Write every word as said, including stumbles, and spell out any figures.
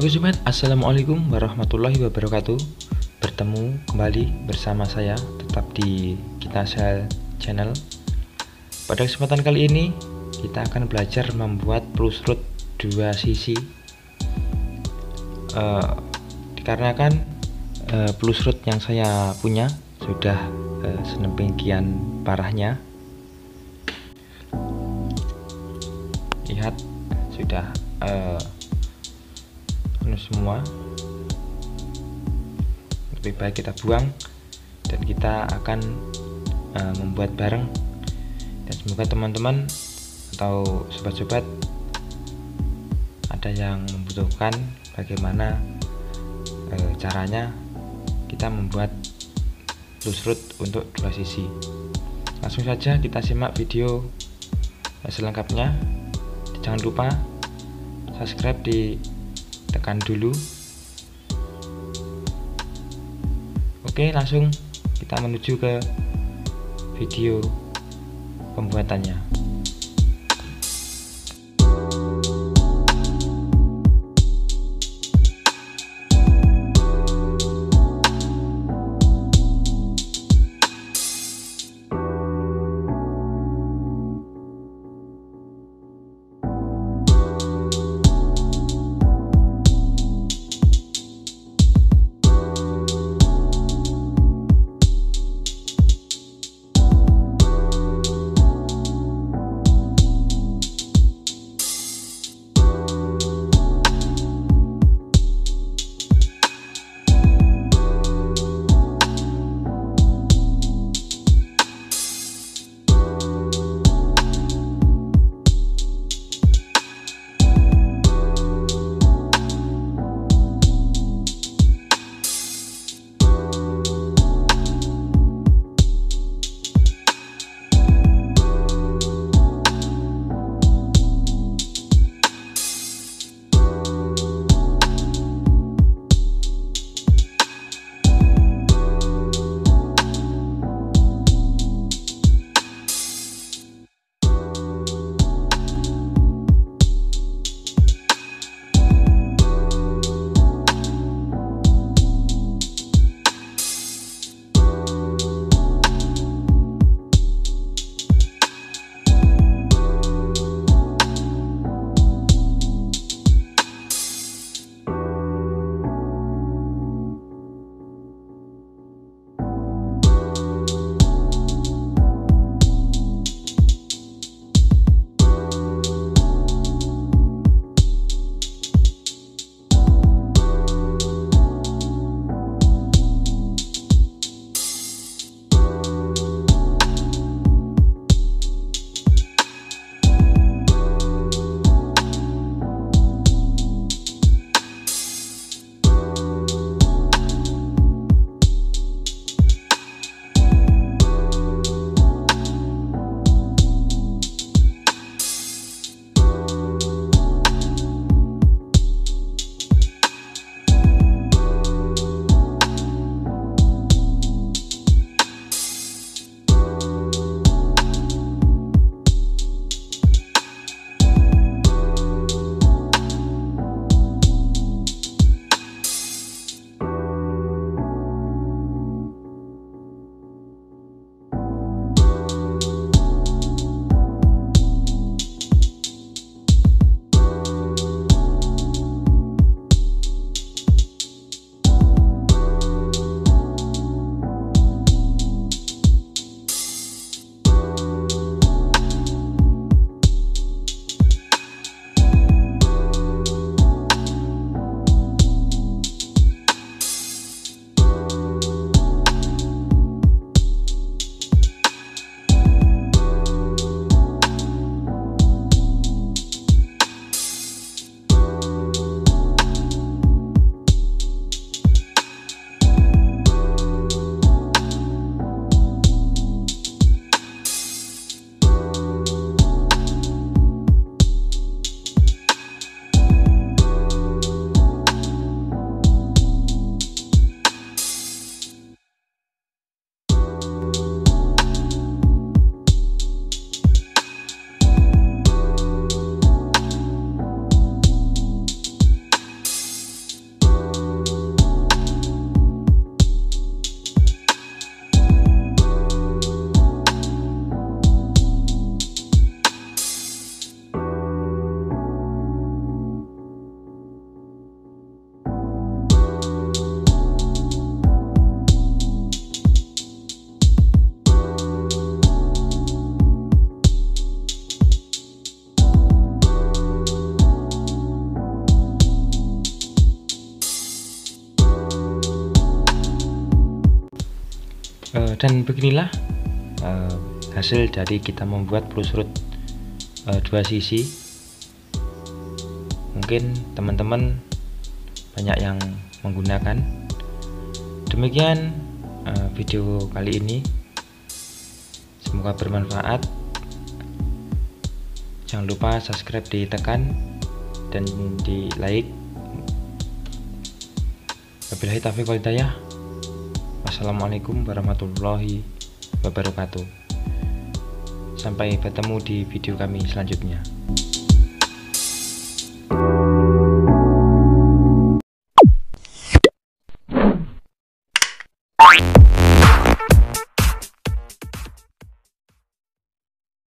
Oke sobat, assalamualaikum warahmatullahi wabarakatuh. Bertemu kembali bersama saya tetap di Kitasel Channel. Pada kesempatan kali ini kita akan belajar membuat plusrut dua sisi. uh, Dikarenakan uh, plusrut yang saya punya sudah uh, sedemikian parahnya. Lihat, sudah uh, semua, lebih baik kita buang dan kita akan uh, membuat bareng, dan semoga teman-teman atau sobat-sobat ada yang membutuhkan bagaimana uh, caranya kita membuat plusrut untuk dua sisi. Langsung saja kita simak video selengkapnya. Jangan lupa subscribe, di tekan dulu. Oke, langsung kita menuju ke video pembuatannya. uh, dan beginilah uh, hasil dari kita membuat plusrut uh, dua sisi. Mungkin teman-teman banyak yang menggunakan. Demikian uh, video kali ini, semoga bermanfaat. Jangan lupa subscribe ditekan dan di like. Wabillahi taufiq wal hidayah. Wassalamualaikum warahmatullahi wabarakatuh. Sampai bertemu di video kami selanjutnya.